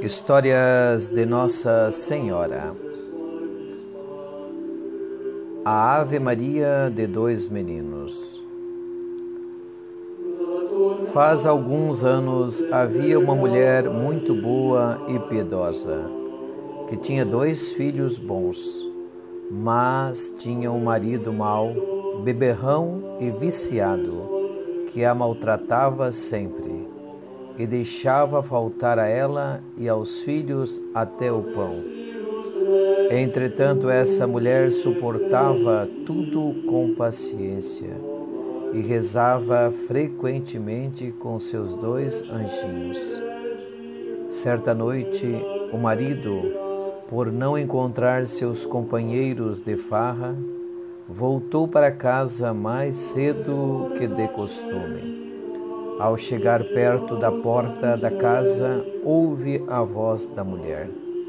Histórias de Nossa Senhora. A Ave Maria de dois meninos. Faz alguns anos havia uma mulher muito boa e piedosa, que tinha dois filhos bons, mas tinha um marido mau, beberrão e viciado, que a maltratava sempre e deixava faltar a ela e aos filhos até o pão. Entretanto, essa mulher suportava tudo com paciência e rezava frequentemente com seus dois anjinhos. Certa noite, o marido, por não encontrar seus companheiros de farra, voltou para casa mais cedo que de costume. Ao chegar perto da porta da casa, ouve a voz da mulher.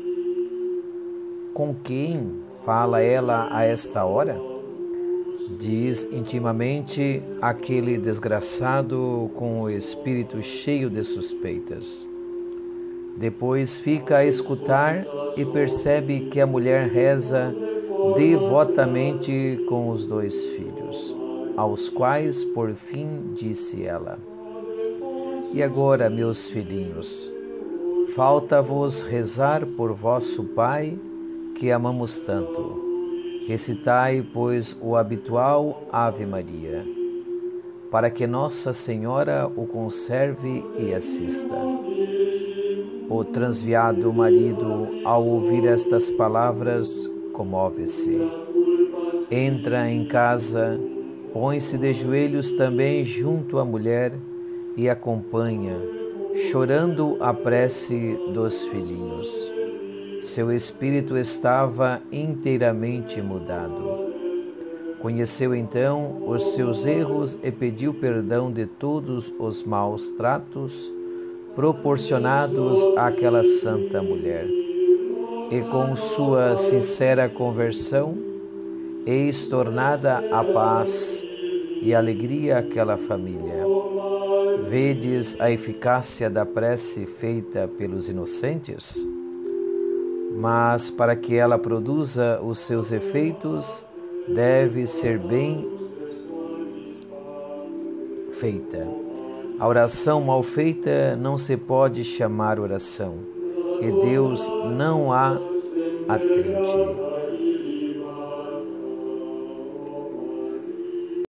Com quem fala ela a esta hora? Diz intimamente aquele desgraçado com o espírito cheio de suspeitas. Depois fica a escutar e percebe que a mulher reza devotamente com os dois filhos, aos quais por fim disse ela: E agora, meus filhinhos, falta-vos rezar por vosso Pai, que amamos tanto. Recitai, pois, o habitual Ave Maria, para que Nossa Senhora o conserve e assista. O transviado marido, ao ouvir estas palavras, comove-se. Entra em casa, põe-se de joelhos também junto à mulher e acompanha, chorando a prece dos filhinhos. Seu espírito estava inteiramente mudado. Conheceu então os seus erros e pediu perdão de todos os maus tratos proporcionados àquela santa mulher. E com sua sincera conversão, eis tornada a paz e alegria àquela família. Vedes a eficácia da prece feita pelos inocentes? Mas para que ela produza os seus efeitos, deve ser bem feita. A oração mal feita não se pode chamar oração, e Deus não a atende.